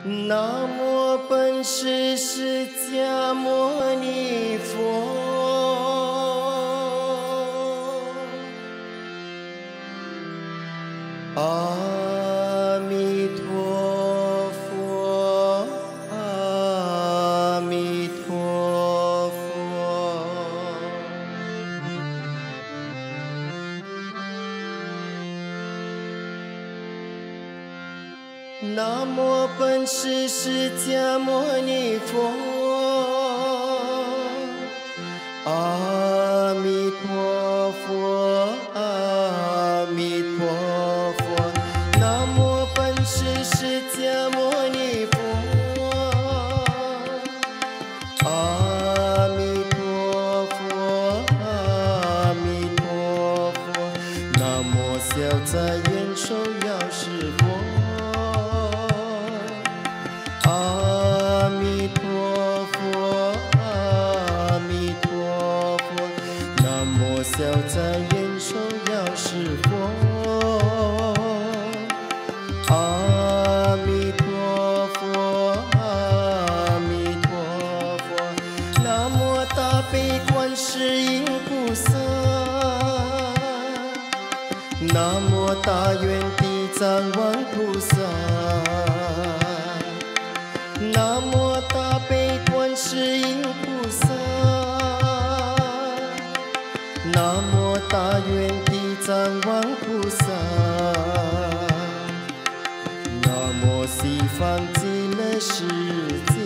南无本师释迦牟尼佛。阿弥陀佛，阿弥陀佛。南无本师释迦牟尼佛。阿弥陀佛，阿弥陀佛。南无本师释迦牟尼佛。阿弥陀佛，阿弥陀佛。南无消灾延寿药师佛。阿弥陀佛，阿弥陀佛。南无消灾延寿药师佛。阿弥陀佛，阿弥陀佛。南无大悲观世音菩萨。南无大愿地藏王菩萨。南无大悲观世音菩萨。南无大愿地藏王菩萨。南无西方极乐世界。